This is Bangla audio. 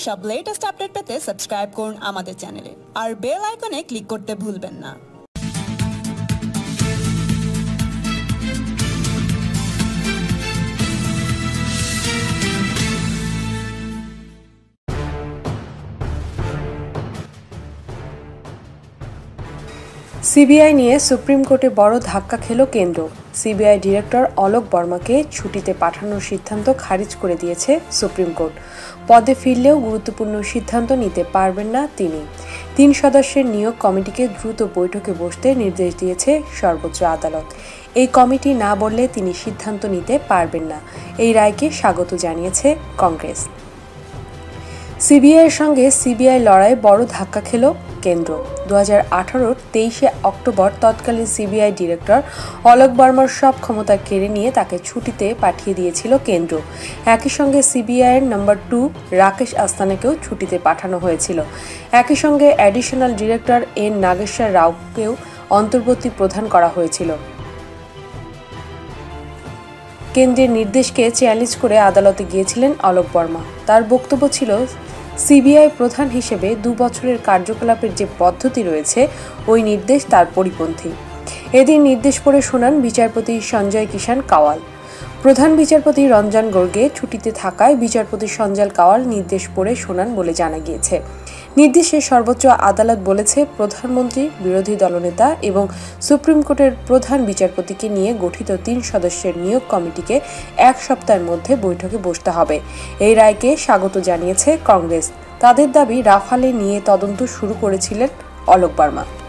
সব লেটেস্ট আপডেট পেতে সাবস্ক্রাইব করুন আমাদের চ্যানেলে আর বেল আইকনে ক্লিক করতে ভুলবেন না। সিবিআই নিয়ে সুপ্রিম কোর্টে বড় ধাক্কা খেল কেন্দ্র। সিবিআই ডিরেক্টর অলোক বর্মাকে ছুটিতে পাঠানোর সিদ্ধান্ত খারিজ করে দিয়েছে সুপ্রিম কোর্ট। পদে ফিরলেও গুরুত্বপূর্ণ সিদ্ধান্ত নিতে পারবেন না তিনি। 3 সদস্যের নিয়োগ কমিটিকে দ্রুত বৈঠকে বসতে নির্দেশ দিয়েছে সর্বোচ্চ আদালত। এই কমিটি না বললে তিনি সিদ্ধান্ত নিতে পারবেন না। এই রায়কে স্বাগত জানিয়েছে কংগ্রেস। সিবিআইয়ের সঙ্গে সিবিআই লড়াই বড় ধাক্কা খেল কেন্দ্র। 2018-র 23শে অক্টোবর তৎকালীন সিবিআই ডিরেক্টর অলোক বর্মার সব ক্ষমতা কেড়ে নিয়ে তাকে ছুটিতে পাঠিয়ে দিয়েছিল কেন্দ্র। একই সঙ্গে সিবিআইয়ের নম্বর 2 রাকেশ আস্তানাকেও ছুটিতে পাঠানো হয়েছিল। একই সঙ্গে অ্যাডিশনাল ডিরেক্টর এন নাগেশ্বর রাওকেও অন্তর্বর্তী প্রধান করা হয়েছিল। কেন্দ্রের নির্দেশকে চ্যালেঞ্জ করে আদালতে গিয়েছিলেন অলোক বর্মা। তার বক্তব্য ছিল, সিবিআই প্রধান হিসেবে 2 বছরের কার্যকলাপের যে পদ্ধতি রয়েছে ওই নির্দেশ তার পরিপন্থী। এদিন নির্দেশ পড়ে শোনান বিচারপতি সঞ্জয় কিষাণ কাওয়াল। প্রধান বিচারপতি রঞ্জন গগৈ ছুটিতে থাকায় বিচারপতি সঞ্জয় কাওয়াল নির্দেশ পড়ে শোনান বলে জানা গিয়েছে। নির্দেশে সর্বোচ্চ আদালত বলেছে, প্রধানমন্ত্রী, বিরোধী দলনেতা এবং সুপ্রিম কোর্টের প্রধান বিচারপতিকে নিয়ে গঠিত 3 সদস্যের নিয়োগ কমিটিকে 1 সপ্তাহের মধ্যে বৈঠকে বসতে হবে। এই রায়কে স্বাগত জানিয়েছে কংগ্রেস। তাদের দাবি, রাফালে নিয়ে তদন্ত শুরু করেছিলেন অলোক বর্মা।